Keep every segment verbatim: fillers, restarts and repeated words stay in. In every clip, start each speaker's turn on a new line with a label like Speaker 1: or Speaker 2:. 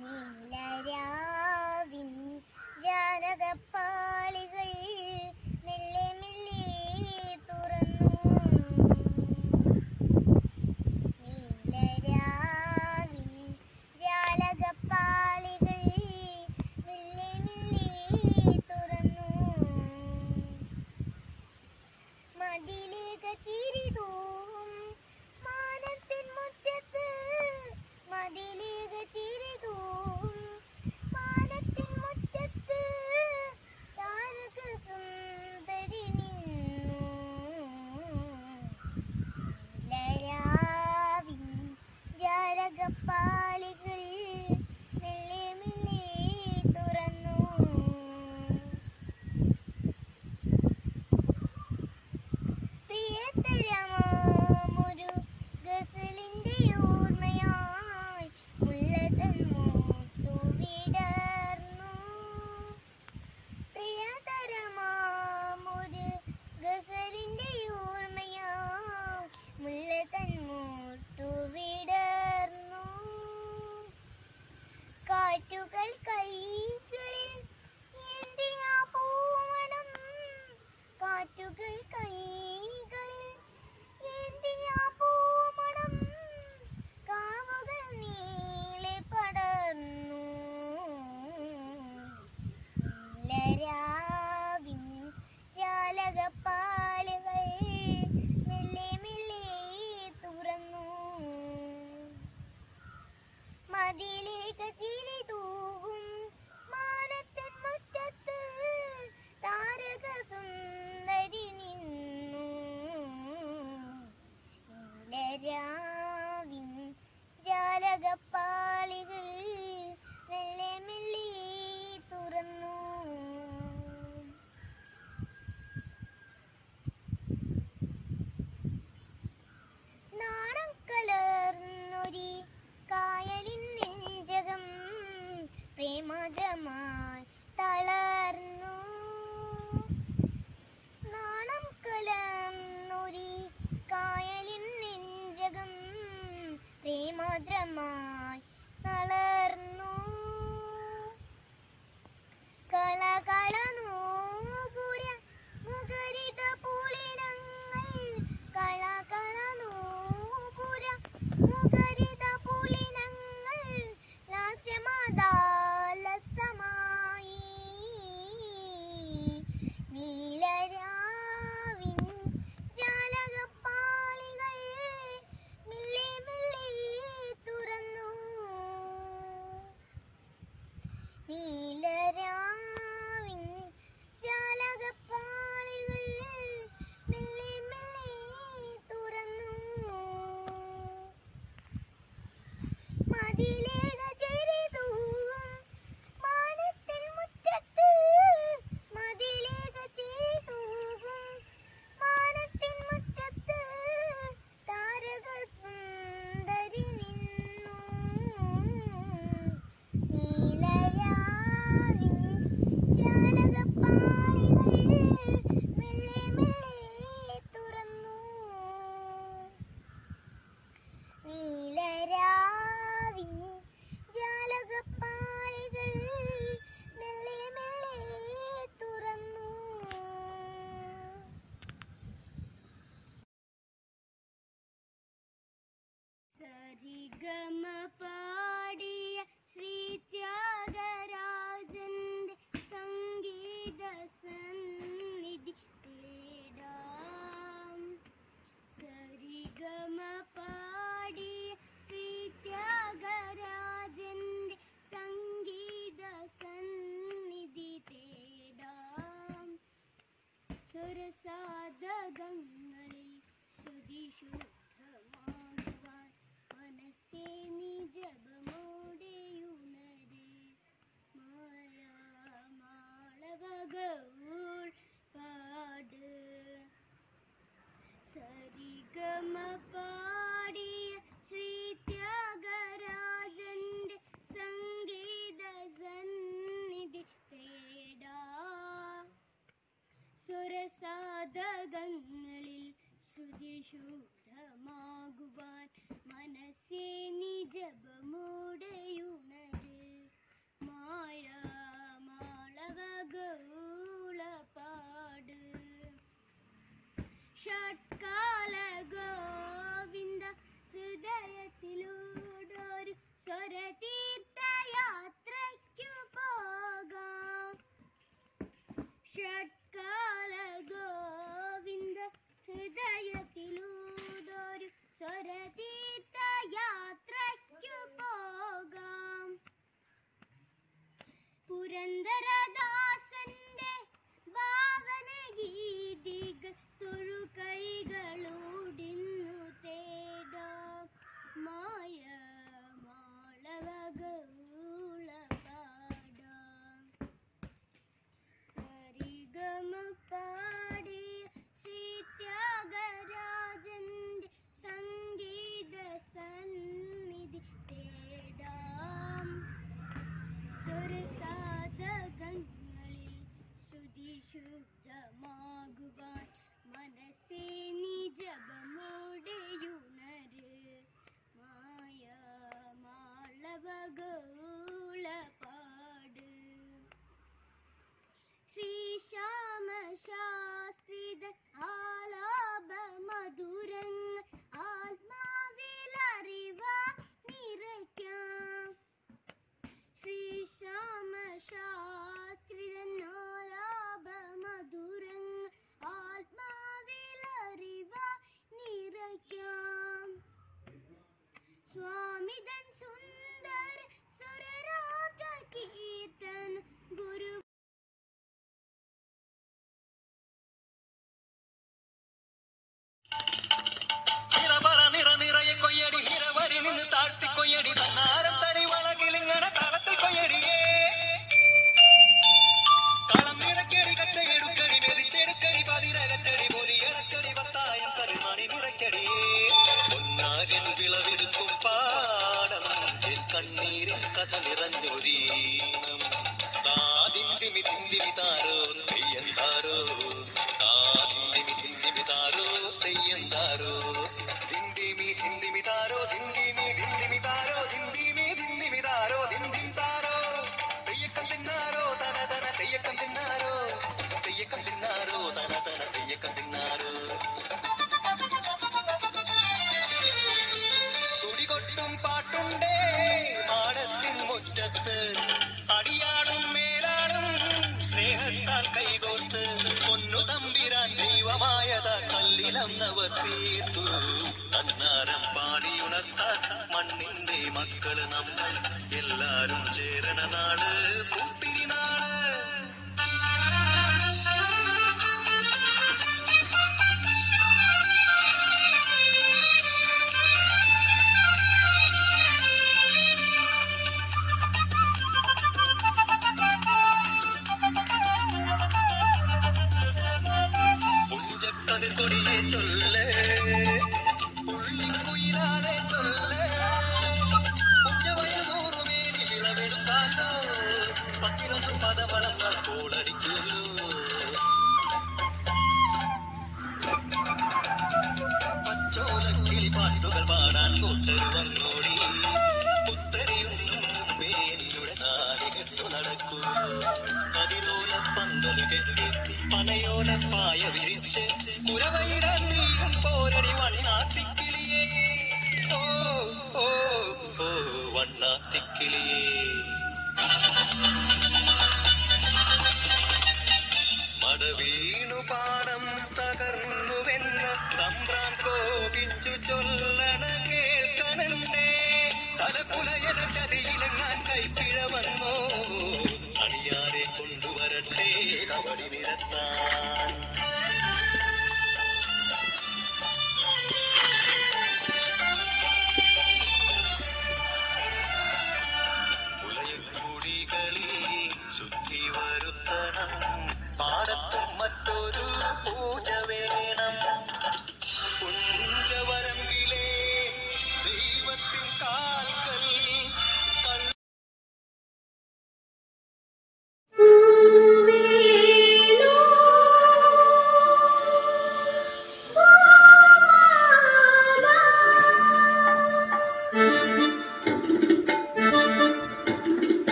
Speaker 1: നീലരാവിൻ ജാലകപ്പാളികൾ മെല്ലെ മെല്ലെ തുറന്നു. നീലരാവിൻ ജാലകപ്പാളികൾ മെല്ലെ മെല്ലെ തുറന്നു. മതിലേക ചിരിതൂവും മാനത്തിൻ മുറ്റത്ത്, മതിലേക ചിരിതൂവും മാനത്തിൻ മുറ്റത്ത് താരക സുന്ദരി നിന്നു. നീലരാവിൻ ജാലകപ്പാളികൾ മെല്ലെ മെല്ലെ തുറന്നു. പ്രിയതരമാമൊരു ഗസലിന്റെ ഓർമ്മയായി മുല്ലതൻ മോത്തു വിടർന്നു. പ്രിയതരമാമൊരു ഗസലിന്റെ ഓർമ്മയായി മുല്ലതൻ മോത്തു വിടർന്നു. കാറ്റുകൾ കൈകളിൽ ഏന്തിയ പൂമണം, കാറ്റുകൾ കൈകളിൽ ഏന്തിയ പൂമണം കാവുകൾ നീളെ പടർന്നു. നീലരാവിൻ ജാലകപ്പാളികൾ മെല്ലെ മെല്ലെ തുറന്നു. മതിലേക ചിരിതൂവും മാനത്തിൻ മുറ്റത്ത് താരക സുന്ദരി നിന്നു. നീലരാവിൻ ജാലകപ്പാളികൾ മെല്ലെ മെല്ലെ തുറന്നു. നാണം കലർന്നൊരി കായലിൻ നെഞ്ചകം പ്രേമജമായി തളർന്നു. നാണം കലർന്നൊരി കായലിൻ നെഞ്ചകം പ്രേമദ്രമായി തളർന്നു. കളകള നൂപുര മുഖരിത പുളിനങ്ങൾ, കളകള നൂപുര മുഖരിത പുളിനങ്ങൾ ലാസ്യമാദാലസമായി. നീലരാവിൻ ജാലകപ്പാളികൾ മെല്ലെ മെല്ലെ തുറന്നു. നീലരാവിൻ ജാലകപ്പാളികൾ മെല്ലെ മെല്ലെ തുറന്നു. മതിലേക ചിരിതൂവും
Speaker 2: കണ്ണീരിൽ കഥ നിറഞ്ഞൊരീണം താതിന്തിമി തിന്തിമി താരോ തെയ്യന്താരോ താതിന്തിമി തിന്തിമി താരോ തെയ്യന്താരോ ദിന്തിമി ധിന്തിമി താരോ ദിന്തിമി ധിന്തിമി താരോ ദിന്തിമി ധിന്തിമി താരോ ദിന്തിം താരോ തെയ്യക്കം തിന്നാരോ തന തന തെയ്യക്കം തിന്നാരോ തെയ്യക്കം തിന്നാരോ തന തന തെയ്യക്കം തിന്നാരോ തുടികൊട്ടും പാട്ടുണ്ടേ മാടത്തിൻ മുറ്റത്ത് അടിയാടും മേലാടും സ്നേഹത്താൽ കൈകോർത്ത് പൊന്നു തമ്പിരാൻ ദൈവമായത കല്ലിലന്നവർ തീർത്തു അന്നാരം പാടിയുണർത്താൻ മണ്ണിന്റെ മക്കള് നമ്മൾ എല്ലാരും ചേരണ നാള് പൂത്തിരി നാള് കൊടിയെ ചൊല്ല് പുള്ളിക്കുയിലാളെ ചൊല്ല് കുഞ്ഞവയനൂറുമേനി വിളവെടുക്കാലോ പത്തിരൊന്നും പദവളന്ന കോളടിക്കുള്ളൂ പച്ചോലക്കിളി പാട്ടുകൾ പാടാൻ കൂട്ടരു വന്നോടി പുത്തരിയൊന്നും മുമ്പേ എന്നുടെ നാടികിട്ടു നടക്കൂ അതിലോല പന്തല് കെട്ടി പനയോല പായ വിരിച്ച് കുരവയിടാൻ നീയും പോരടി വണ്ണാത്തിക്കിളിയേ ഓ ഓ ഓ വണ്ണാത്തിക്കിളിയേ മടവീണു പാടം തകർന്നുവെന്ന് തമ്പ്രാൻ കോപിച്ചു ചൊല്ലണ കേൾക്കണേ തലപ്പുലയന ചതിയിലെങ്ങാൻ കൈപ്പിഴ വന്നോ അണിയാരെ കൊണ്ടുവരട്ടെ കബടി നിരത്താൻ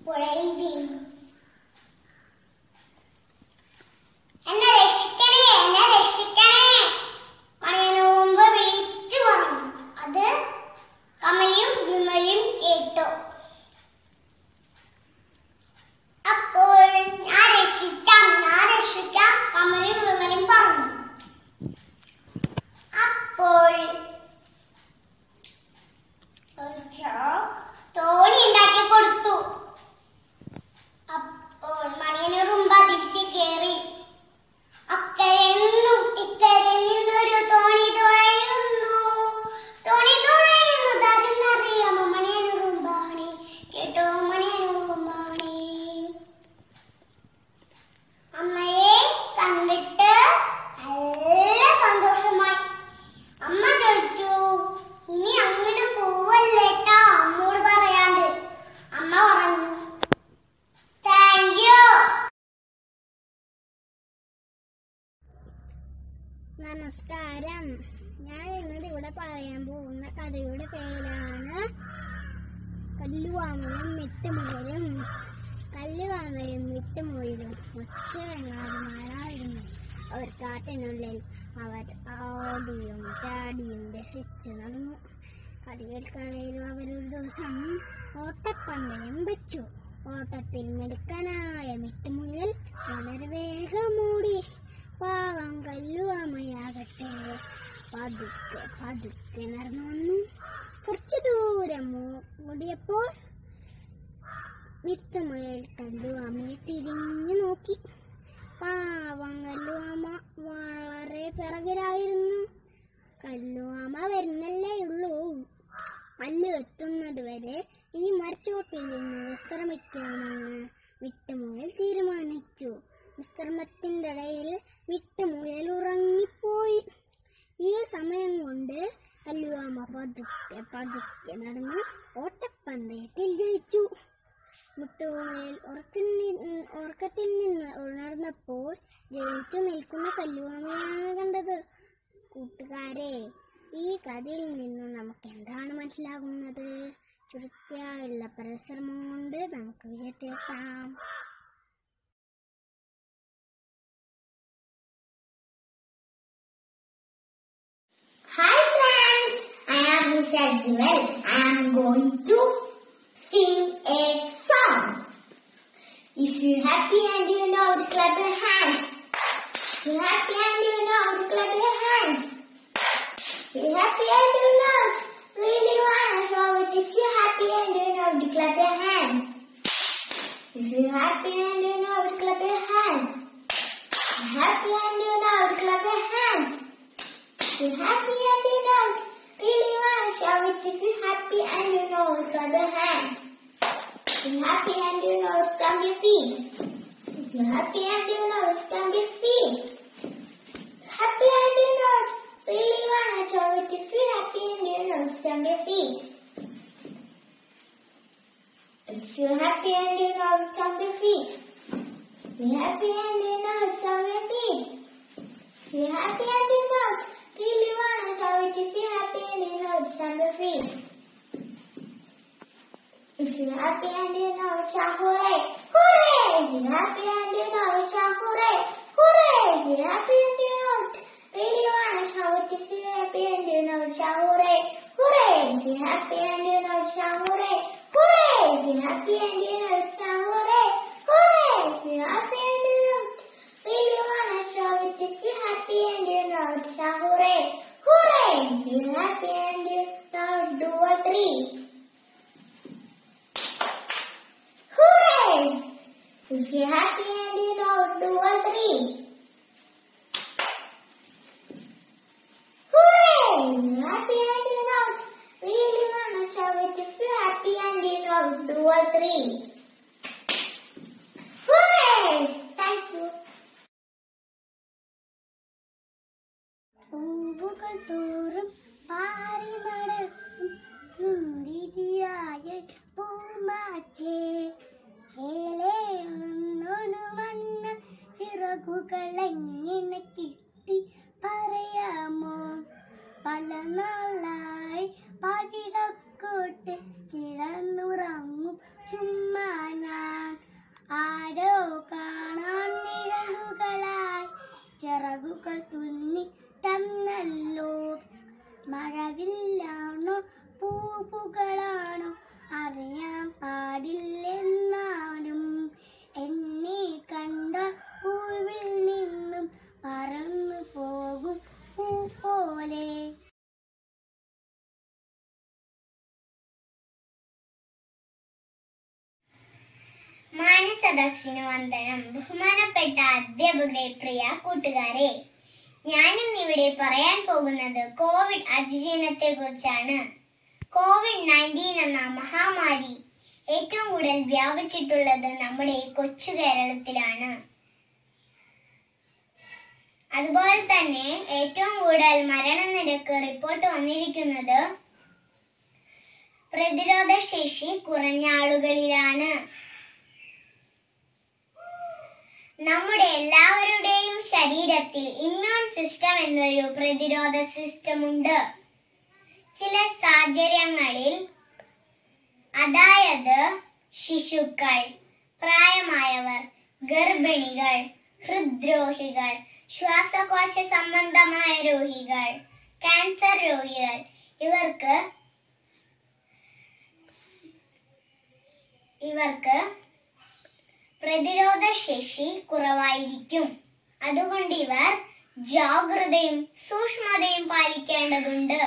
Speaker 1: പുഴയിൽ വീണു. എന്നെ രക്ഷിക്കണേ, എന്നെ രക്ഷിക്കണേ. മണിയന് മുമ്പ് വിളിച്ചു പറഞ്ഞു. അത് കമലയും വിമലയും കേട്ടു. അപ്പോൾ ഞാൻ രക്ഷിക്കാം, ഞാൻ രക്ഷിക്കാം കമലയും വിമലയും പറഞ്ഞു. അപ്പോൾ തോണി ഉണ്ടാക്കി കൊടുത്തു. അപ്പോൾ മണിയന് റുമ്പ തിരിച്ച് കയറി. അക്കരയിൽ ഇക്കരയിൽ നിന്നൊരു തോണി തുഴയുന്നു, തോണി തുഴയുന്നത് അതെന്നറിയാമോ? മണിയന് റുമ്പാണി കേട്ടോ, മണിയന് റുമ്പാണി. അമ്മയെ കണ്ടിട്ട് നല്ല സന്തോഷമായി. അമ്മ ചോദിച്ചു, ഇനി അങ്ങോട്ട് പോവല്ലേട്ടാ, അമ്മോട് പറയാണ്ട്. അമ്മ പറഞ്ഞു, താങ്ക് യു. നമസ്കാരം. ഞാൻ ഇന്നത് ഇവിടെ പറയാൻ പോകുന്ന കഥയുടെ പേരാണ് കല്ലുവാമയും മിട്ടുമുയലും. കല്ലുവാമയും മിട്ടുമുയലും ഒറ്റ വെങ്ങാതിമാരായിരുന്നു. അവർ കാട്ടിനുള്ളിൽ അവർ ഓടിയും ചാടിയും രസിച്ചു നടന്നു. കളികൾക്കിടയിലും അവരൊരു ദിവസം ഓട്ടപ്പന്തയം വെച്ചു. ഓട്ടത്തിൽ മിടുക്കനായ മിട്ടുമുയൽ വളരെ വേഗം ഓടി. പാവം കല്ലുവാമയാകട്ടെ പതുക്കെ പതുക്കെ നടന്നു വന്നു. കുറച്ചു ദൂരം ഓടിയപ്പോൾ മിട്ടുമുയൽ കല്ലുവാമയെ തിരിഞ്ഞു നോക്കി. പാവം കല്ലുവാമ വളരെ പിറകിലായിരുന്നു. കല്ലുവാമ വരുന്നല്ലേ ഉള്ളൂ. പല്ല് എത്തുന്നത് വരെ ഈ മരച്ചോട്ടിൽ നിന്ന് വിശ്രമിക്കാമെന്ന് മിട്ടുമുയൽ തീരുമാനിച്ചു. വിശ്രമത്തിന്റെ ഇടയിൽ മിട്ടുമുയൽ ഉറങ്ങിപ്പോയി. ഈ സമയം കൊണ്ട് കല്ലുവാമ പതുക്കെ പതുക്കെ നടന്ന് ഓട്ടപ്പന്തയത്തിൽ ജയിച്ചു. മിട്ടുമുയൽ ഉറക്കത്തിൽ നിന്ന് ഉണർന്നപ്പോൾ ജയിച്ചു നിൽക്കുന്ന കല്ലുവാമയാണ് കണ്ടത്. കൂട്ടുകാരെ, ഈ കഥയിൽ നിന്നും നമുക്ക് എന്താണ് മനസ്സിലാകുന്നത്? ചുരുക്കിയുള്ള പരിശ്രമം കൊണ്ട് നമുക്ക് വിജയത്തിലെത്താം. Hi friends, I am Miss Jewel. I am going to sing a song. If you're happy and you know it, clap your hands. If you're happy and you know it, clap your hands. If you're happy and you know it, really wanna show it. If you're happy and you know it, clap your hands. If you're happy and you know it, clap your hands. If you're happy and you know it, clap your hands. If you're happy and you know it, really wanna show it. If you're happy and you know it, clap your hands. If you're happy and you know it, stamp your feet. If you're happy and you know it, stamp your feet. Happy and you know it, really wanna show it. If you're happy and you know it, stamp your feet. If you're happy and you know it, stamp your feet. If you're happy and you know it, stamp your feet. If you're happy and you know it, really wanna show it. If you're happy and you know it, stamp your feet. If you're happy and you know it, shout hooray! Hooray! If you're happy and you know it, shout hooray! Hooray! If you're happy and you know it, really wanna show it. If you're happy and you know it, shout hooray! Hooray! If you're happy and you know it, shout hooray! Hooray! If you're happy and you know it, shout hooray! Hooray! If you're happy and you know it, really wanna show it. If you're happy and you know it, shout hooray! Hooray! If you're happy and you know it, do a three. Hooray! If you're happy and you know it, do a three. Hooray! If you're happy and you know it, really wanna show it. If you're happy and you know it, do a three. Hooray! Thank you. പൂവുകൾ തോറും പാറി നടക്കും സുന്ദരിയായ പൂമാറ്റേ, ചേലേ ഒന്നൊരു വണ്ണ ചിറകുകൾ ആരോ കാണാൻ നിഴലുകളായി ചിറകുകൾ തുന്നി തന്നല്ലോ. മഴവില്ലാണോ പൂവുകളാണോ അറിയാൻ പാടില്ലെന്നാലും എന്നെ കണ്ട പൂവിൽ നിന്നും പറന്നു പോകും പൂ പോലെ. മാനസദസ്സിന് വന്ദനം. ബഹുമാനപ്പെട്ട അധ്യാപകരെ, പ്രിയ കൂട്ടുകാരെ, ഞാനിന്നിവിടെ പറയാൻ പോകുന്നത് കോവിഡ് അതിജീവനത്തെ കുറിച്ചാണ്. കോവിഡ് നയൻറ്റീൻ എന്ന മഹാമാരി ഏറ്റവും കൂടുതൽ വ്യാപിച്ചിട്ടുള്ളത് നമ്മുടെ കൊച്ചു കേരളത്തിലാണ്. അതുപോലെ തന്നെ ഏറ്റവും കൂടുതൽ മരണനിരക്ക് റിപ്പോർട്ട് വന്നിരിക്കുന്നത് പ്രതിരോധ ശേഷി കുറഞ്ഞ ആളുകളിലാണ്. നമ്മുടെ എല്ലാവരുടെയും ശരീരത്തിൽ ഇമ്മ്യൂൺ സിസ്റ്റം എന്നൊരു പ്രതിരോധ സിസ്റ്റം ഉണ്ട്. ചില സാഹചര്യങ്ങളിൽ, അതായത് ശിശുക്കൾ, പ്രായമായവർ, ഗർഭിണികൾ, ഹൃദ്രോഗികൾ, ശ്വാസകോശ സംബന്ധമായ രോഗികൾ, ക്യാൻസർ രോഗികൾ, ഇവർക്ക് ഇവർക്ക് പ്രതിരോധ ശേഷി കുറവായിരിക്കും. അതുകൊണ്ട് ഇവർ ജാഗ്രതയും സൂക്ഷ്മതയും പാലിക്കേണ്ടതുണ്ട്.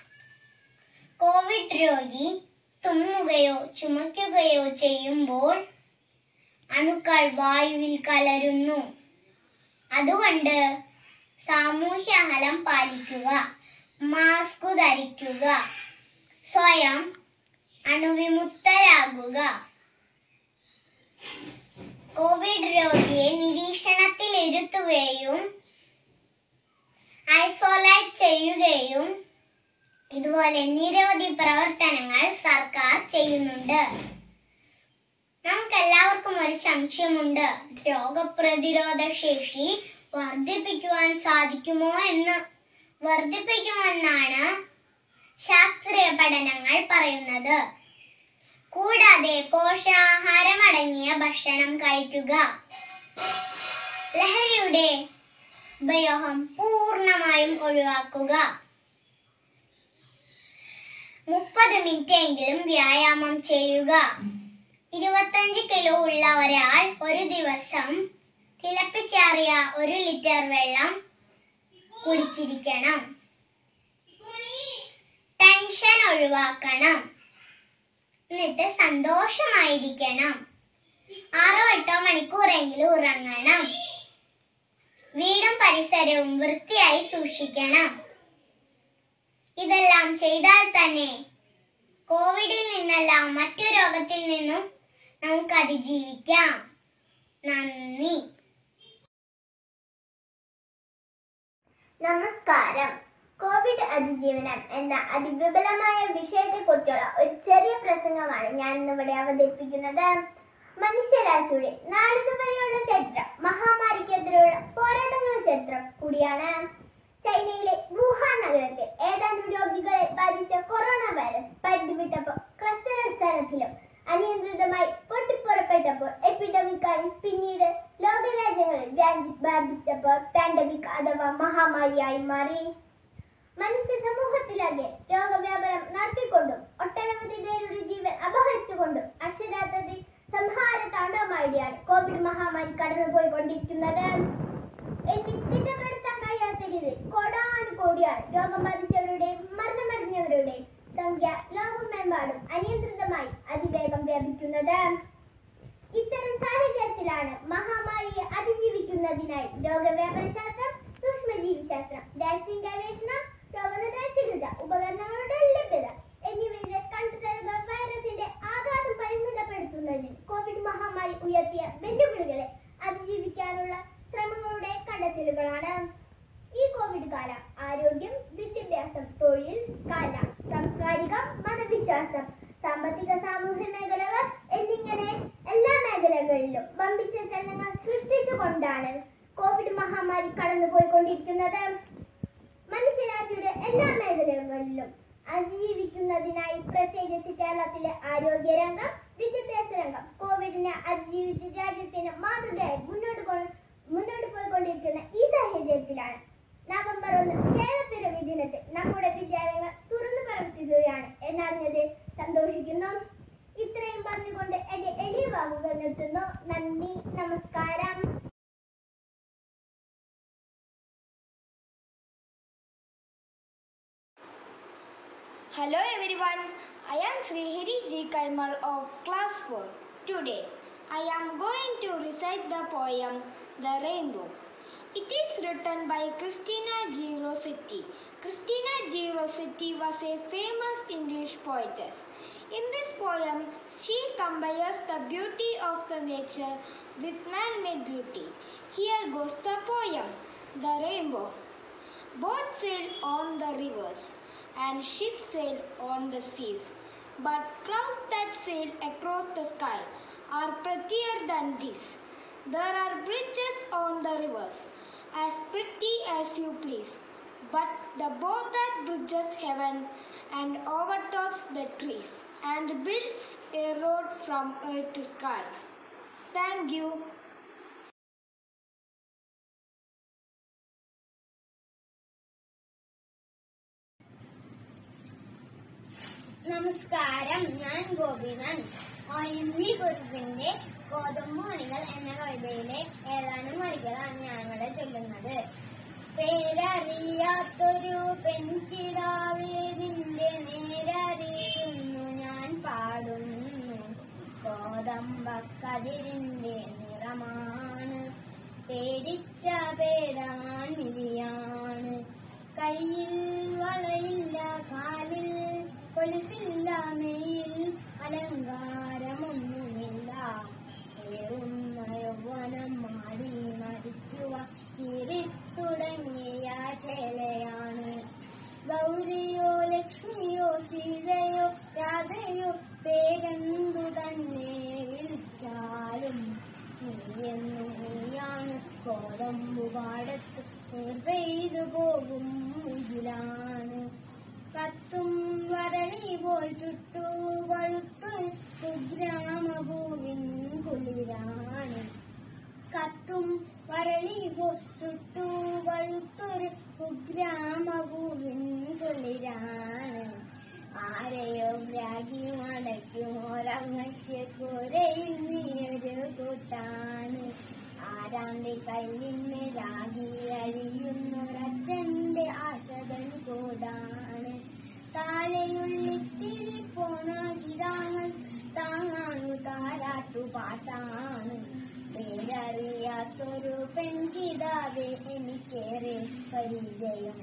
Speaker 1: കോവിഡ് രോഗി തുമ്മുകയോ ചുമയ്ക്കുകയോ ചെയ്യുമ്പോൾ അണുക്കൾ വായുവിൽ കലരുന്നു. അതുകൊണ്ട് സാമൂഹ്യ അകലം പാലിക്കുക, മാസ്ക് ധരിക്കുക, സ്വയം അണുവിമുക്തരാകുക. കോവിഡ് രോഗിയെ നിരീക്ഷണത്തിൽ ഇരുത്തുകയും ഐസൊലേറ്റ് ചെയ്യുകയും ഇതുപോലെ നിരവധി പ്രവർത്തനങ്ങൾ സർക്കാർ ചെയ്യുന്നുണ്ട്. നമുക്കെല്ലാവർക്കും ഒരു സംശയമുണ്ട്, രോഗപ്രതിരോധ ശേഷി വർദ്ധിപ്പിക്കുവാൻ സാധിക്കുമോ എന്ന്. വർദ്ധിപ്പിക്കുമെന്നാണ് ശാസ്ത്രീയ പഠനങ്ങൾ പറയുന്നത്. കൂടാതെ പോഷകാഹാരമടങ്ങിയ ഭക്ഷണം കഴിക്കുക, ലഹരിയുടെ ഉപയോഗം പൂർണ്ണമായും ഒഴിവാക്കുക, മുപ്പത് മിനിറ്റ് എങ്കിലും വ്യായാമം ചെയ്യുക. ഇരുപത്തഞ്ച് കിലോ ഉള്ള ഒരാൾ ഒരു ദിവസം തിളപ്പിച്ചാറിയ ഒരു ലിറ്റർ വെള്ളം കുടിച്ചിരിക്കണം. ടെൻഷൻ ഒഴിവാക്കണം, എന്നിട്ട് സന്തോഷമായിരിക്കണം. ആറോ എട്ടോ മണിക്കൂറെങ്കിലും ഉറങ്ങണം. വീടും പരിസരവും വൃത്തിയായി സൂക്ഷിക്കണം. ഇതെല്ലാം ചെയ്താൽ തന്നെ കോവിഡിൽ നിന്നല്ല മറ്റു രോഗത്തിൽ നിന്നും നമുക്ക് അതിജീവിക്കാം. നന്ദി. നമസ്കാരം. കോവിഡ് അതിജീവനം എന്ന അതിവിപുലമായ വിഷയത്തെക്കുറിച്ചുള്ള ഒരു ചെറിയ പ്രസംഗമാണ് ഞാൻ ഇന്നിവിടെ അവതരിപ്പിക്കുന്നത്. മനുഷ്യരാശിയുടെ നാളിതുവരെയുള്ള ചരിത്രം മഹാമാരിക്കെതിരെയുള്ള പോരാട്ടങ്ങളുടെ ചരിത്രം കൂടിയാണ്. ചൈനയിലെ വുഹാൻ നഗരത്തിൽ ഏതാനും രോഗികളെ ബാധിച്ച കൊറോണ വൈറസ് പരിധിവിട്ടപ്പോൾ ക്ലസ്റ്റർ അടിസ്ഥാനത്തിലും അനിയന്ത്രിതമായി പൊട്ടിപ്പുറപ്പെട്ടപ്പോൾ എപ്പിഡമിക്കായി, പിന്നീട് ലോകരാജ്യങ്ങളിൽ വ്യാപിച്ചപ്പോൾ പാൻഡമിക് അഥവാ മഹാമാരിയായി മാറി. മനുഷ്യ സമൂഹത്തിലാകെ രോഗവ്യാപനം നടത്തിക്കൊണ്ടും ഒട്ടനവധി പേരുടെ ജീവൻ അപഹരിച്ചുകൊണ്ടും അക്ഷരാർത്ഥത്തിൽ സംഹാര താണ്ഡവമായിട്ടാണ് കോവിഡ് മഹാമാരി കടന്നുപോയിക്കൊണ്ടിരിക്കുന്നത്. എണ്ണി തിട്ടപ്പെടുത്താൻ കഴിയാത്ത രീതിയിൽ കോടാനുകോടിയാണ് രോഗം ബാധിച്ചവരുടെയും മരണമടഞ്ഞവരുടെയും സംഖ്യ ലോകമെമ്പാടും അനിയന്ത്രിതമായി അതിവേഗം വ്യാപിക്കുന്നത്. ഇത്തരം സാഹചര്യത്തിലാണ് മഹാമാരിയെ അതിജീവിക്കുന്നതിനായി രോഗവ്യാപന ശാസ്ത്രം, സൂക്ഷ്മജീവിശാസ്ത്രം, വാക്സിൻ ഗവേഷണം, രോഗനിർണയ ചികിത്സ ഉപകരണങ്ങളുടെ ലഭ്യത എന്നിവയിലെ കണ്ടെത്തലുകൾ വൈറസിന്റെ ആഘാതം പരിമിതപ്പെടുത്തുന്നതിന് കോവിഡ് മഹാമാരി ഉയർത്തിയ വെല്ലുവിളികളെ അതിജീവിക്കാനുള്ള ശ്രമങ്ങളുടെ കണ്ടെത്തലുകളാണ്. ഈ കോവിഡ് കാലം ആരോഗ്യം, വിദ്യാഭ്യാസം, തൊഴിൽ, കല, സാംസ്കാരികം, മതവിശ്വാസം, സാമ്പത്തിക സാമൂഹ്യ മേഖലകൾ എന്നിങ്ങനെ എല്ലാ മേഖലകളിലും വമ്പിച്ച ചലനങ്ങൾ സൃഷ്ടിച്ചുകൊണ്ടാണ് കോവിഡ് മഹാമാരി കടന്നുപോയിക്കൊണ്ടിരിക്കുന്നത്. മനുഷ്യരാശിയുടെ എല്ലാ മേഖലകളിലും അതിജീവിക്കുന്നതിനായി പ്രത്യേകിച്ച് കേരളത്തിലെ ആരോഗ്യ രംഗം, വിദ്യാഭ്യാസ രംഗം കോവിഡിനെ അതിജീവിച്ച്
Speaker 3: Hello everyone, I am Srihari G. Kaimal of class four. Today, I am going to recite the poem The Rainbow. It is written by Christina G. Rossetti. Christina G. Rossetti was a famous English poetess. In this poem, she compares the beauty of the nature with man-made beauty. Here goes the poem, The Rainbow. Boats sail on the rivers, and ships sail on the seas. But clouds that sail across the sky are prettier than these. There are bridges on the rivers, as pretty as you please. But the boat that bridges heaven and overtops the trees, and builds a road from earth to sky. Thank you.
Speaker 1: നമസ്കാരം, ഞാൻ Gopinath. O N V കുറുപ്പിന്റെ ഗോതമ്പുമണികൾ എന്ന കവിതയിലെ ഏതാനും വരികളാണ് ഞാൻ ഇവിടെ ചൊല്ലുന്നത്. പേരറിയാത്തൊരു പെൺകിടാവേ നിന്റെ നേരറിയുന്നു ഞാൻ പാടുന്നു. ഗോതമ്പക്കതിരിന്റെ നിറമാണ്, പേടിച്ച പേരാൻ മിഴിയാണ്. കയ്യിൽ വളയില്ല, കാലിൽ കൊലുസില്ല, മെയ്യിൽ അലങ്കാരമൊന്നുമില്ല. ഏറുന്ന യൗവനം മാടി മരിക്കുക തിരിത്തുടങ്ങിയ ചേലയാണ്. ഗൗരിയോ ലക്ഷ്മിയോ സീതയോ രാധയോ പേരെന്തു തന്നെ വിളിച്ചാലും നീയെന്നു നീയാണ്. ഗോതമ്പുപാടത്ത് പെയ്തു പോകും ഇതിലാണ്. കത്തും വരളി പോൽ ചുട്ടു വഴുത്തു കുഗ്രാമഭൂവിൻ കുളിരാണ്. കത്തും വരളി പോൽ ചുട്ടു വഴുത്തൊരു കുഗ്രാമഭൂവിൻ കുളിരാണ്. ആരെയോ ബ്രാഗി മടക്കും ഒരങ്ങയ്ക്ക് കൂരയിൽ നീയൊരു കൂട്ടാണ്. ആരാന്റെ കയ്യിന്ന് രാഗി അഴിയുന്നൊരച്ഛന്റെ ആശകൻ കൂടാണ്. താഴെയുള്ളിത്തിരി പോണ ഗിരാങ്ങൾ താങ്ങാണു താരാട്ടു പാട്ടാണ്. പേരറിയാത്തൊരു പെൺകിടാവേ എനിക്കേറെ പരിചയം.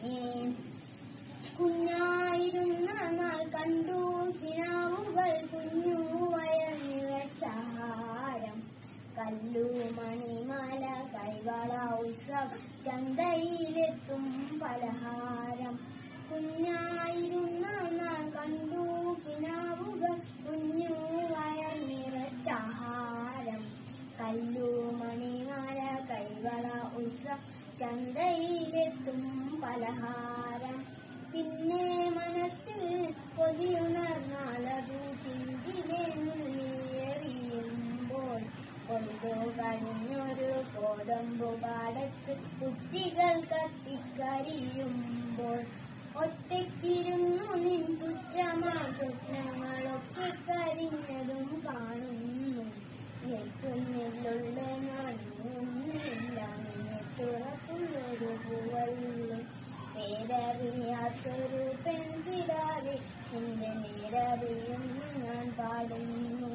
Speaker 1: കുഞ്ഞായിരുന്ന നാൾ കണ്ടു കിനാവുകൾ കുഞ്ഞു വയറിവെച്ചാഹാരം. കല്ലു മണിമാല കൈവള ഉത്സവ ചന്തയിലെത്തും പലഹാരം. കുഞ്ഞായിരുന്ന നാൾ കണ്ടു കിനാവുകൾ കുഞ്ഞു വയറിവെച്ചാഹാരം. കല്ലു മണിമാല കൈവള ഉത്സവ ചന്തയിലെത്തും പലഹാരം. പിന്നെ മനസ്സിൽ കൊതിയുണർന്നാലതു ചിന്തിലെ നുള്ളിയെറിയുമ്പോൾ കൊണ്ടു കഴിഞ്ഞൊരു ഗോതമ്പുപാടത്ത് കുട്ടികൾ കത്തിക്കരിയുമ്പോൾ ഒറ്റയ്ക്കിരുന്നു നിൻ പുത്രമാ സ്വപ്നങ്ങളൊക്കെ കരിഞ്ഞതും കാണുന്നു. നെറ്റുന്നിലുള്ള നാടിയൊന്നുമില്ല, നെറ്റുറപ്പുള്ളൊരു പൂവല്ലേ. പേരറിയാത്തൊരു പെൺകിടാവേ നിന്റെ നേരറിയുന്നു ഞാൻ പാടുന്നു.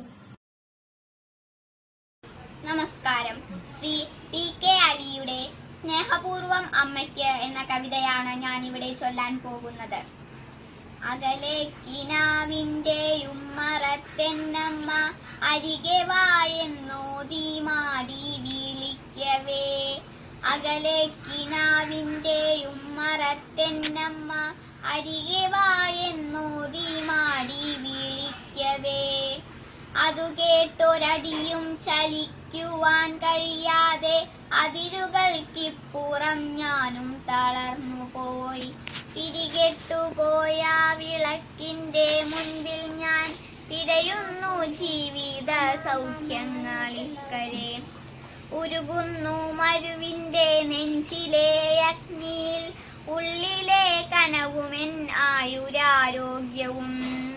Speaker 4: നമസ്കാരം. ശ്രീ ടി കെ അലിയുടെ സ്നേഹപൂർവം അമ്മയ്ക്ക് എന്ന കവിതയാണ് ഞാൻ ഇവിടെ ചൊല്ലാൻ പോകുന്നത്. അകലെ കിനാവിന്റെ ഉമ്മറത്തെന്നമ്മ അരികെ വായെന്നോതി മാടി വിളിക്കവേ. അകലെ കിനാവിന്റെ ഉമ്മറത്തെന്നമ്മ അരികെ വായെന്നോതി മാടി വിളിക്കവേ. അതു കേട്ടൊരടിയും ചലിക്കുവാൻ കഴിയാതെ അതിരുകൾക്കിപ്പുറം ഞാനും തളർന്നുപോയി. തിരികെട്ടുപോയ വിളക്കിന്റെ മുൻപിൽ ഞാൻ തിരയുന്നു ജീവിത സൗഖ്യങ്ങളിക്കരെ. ഉരുകുന്നു മരുവിന്റെ നെഞ്ചിലെ അഗ്നിയിൽ ഉള്ളിലെ കനവുമെൻ ആയുരാരോഗ്യവും.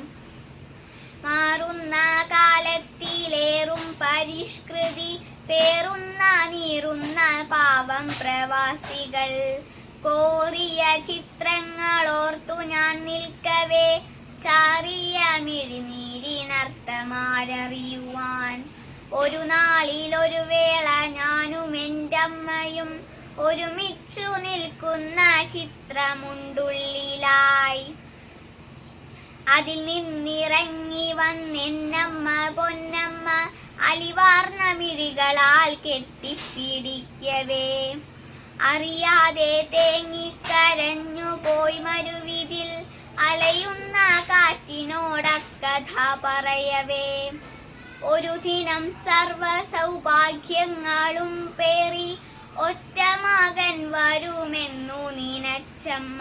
Speaker 4: മാറുന്ന കാലത്തിലേറും പരിഷ്കൃതി പേറുന്ന നീറുന്ന പാവം പ്രവാസികൾ കോറിയ ചിത്രങ്ങളോർത്തു ഞാൻ നിൽക്കവേ ചാറിയ മിഴിനീരിനർത്ഥമാരറിയുവാൻ ഒരു നാളിലൊരു വേള ഞാനും എന്റമ്മയും ഒരുമിച്ചു നിൽക്കുന്ന ചിത്രമുണ്ടുള്ളിലായി. അതിൽ നിന്നിറങ്ങി വന്നെന്നമ്മ പൊന്നമ്മ അലിവാർന്ന മിഴികളാൽ കെട്ടിപ്പിടിക്കവേ അറിയാതെ തേങ്ങിക്കരഞ്ഞു പോയി മരുവിതിൽ അലയുന്ന കാറ്റിനോടക്കഥ പറയവേ. ഒരു ദിനം സർവ സൗഭാഗ്യങ്ങളും പേറി ഒറ്റ മകൻ വരുമെന്നു നിനച്ചമ്മ.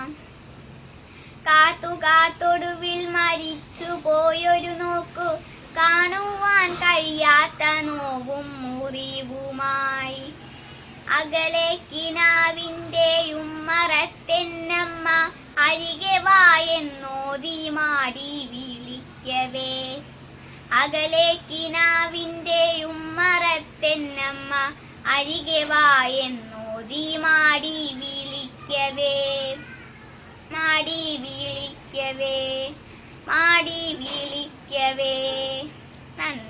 Speaker 4: കാത്തു കാത്തൊടുവിൽ മരിച്ചു പോയൊരു നോക്കു കാണുവാൻ കഴിയാത്ത നോവും മുറിവുമായി അകലെ കിനാവിന്റെ ഉമ്മറത്തെന്നമ്മ അരികെ വായെന്നോതി മാടി വിളിക്കവേ. അകലെ കിനാവിന്റെ ഉമ്മറത്തെന്നമ്മ അരികെ വായെന്നോതി മാടി വിളിക്കവേ മാടി വിളിക്കവേ മാടി വിളിക്കവേ. നന്ദി.